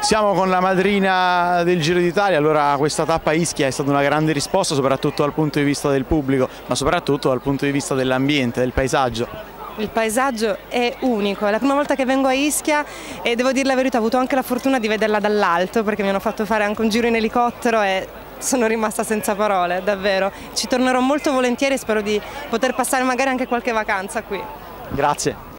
Siamo con la madrina del Giro d'Italia, allora questa tappa a Ischia è stata una grande risposta soprattutto dal punto di vista del pubblico, ma soprattutto dal punto di vista dell'ambiente, del paesaggio. Il paesaggio è unico, è la prima volta che vengo a Ischia e devo dire la verità, ho avuto anche la fortuna di vederla dall'alto perché mi hanno fatto fare anche un giro in elicottero e sono rimasta senza parole, davvero. Ci tornerò molto volentieri e spero di poter passare magari anche qualche vacanza qui. Grazie.